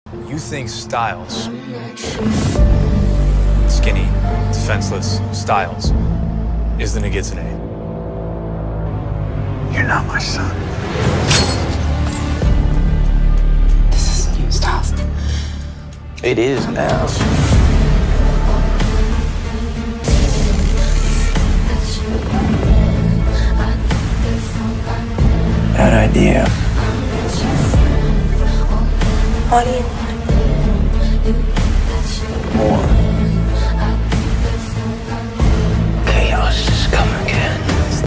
You think Stiles, skinny, defenseless Stiles, is the gets an A? You're not my son. This isn't you, Stiles. It is now. Bad idea. What do you want? More.